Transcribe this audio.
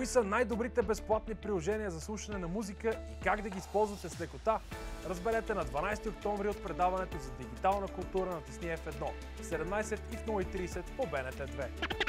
Кои са най-добрите безплатни приложения за слушане на музика и как да ги използвате с лекота? Разберете на 12 октомври от предаването за дигитална култура на Тесни F1 в 17 и в 0:30 по БНТ 2.